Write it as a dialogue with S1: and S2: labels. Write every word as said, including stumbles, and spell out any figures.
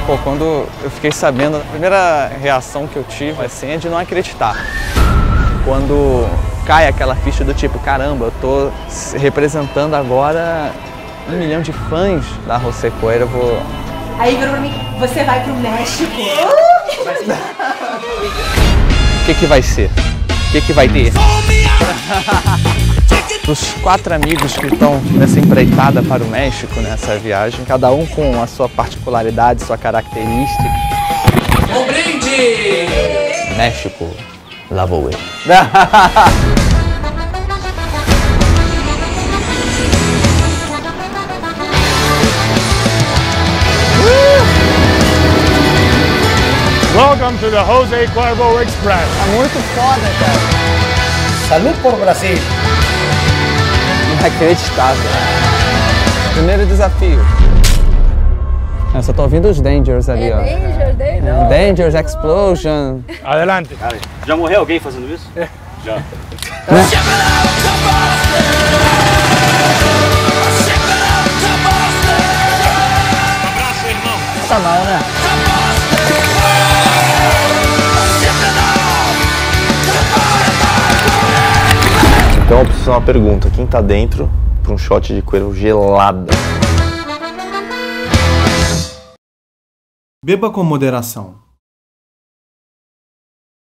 S1: Pô, quando eu fiquei sabendo, a primeira reação que eu tive assim, é de não acreditar. Quando cai aquela ficha do tipo, caramba, eu tô representando agora um milhão de fãs da José Cuervo. Vou...
S2: Aí virou pra mim, você vai pro México.
S1: O que que vai ser? O que que vai ter? Os quatro amigos que estão nessa empreitada para o México, nessa viagem, cada um com a sua particularidade, sua característica.
S3: Um brinde!
S1: México, lá vou eu.
S4: Welcome to the José Cuervo Express.
S1: Tá muito foda, cara.
S3: Salud por Brasil!
S1: Inacreditável. Primeiro desafio. Eu só tô ouvindo os Dangers ali,
S2: É
S1: ó.
S2: Danger, Danger.
S1: Dangers, Explosion.
S4: Adelante.
S5: Já morreu alguém fazendo isso? É. Já.
S4: Abraço, irmão.
S1: Tá mal, né?
S6: Então eu preciso fazer uma pergunta. Quem tá dentro para um shot de Cuervo gelada?
S7: Beba com moderação.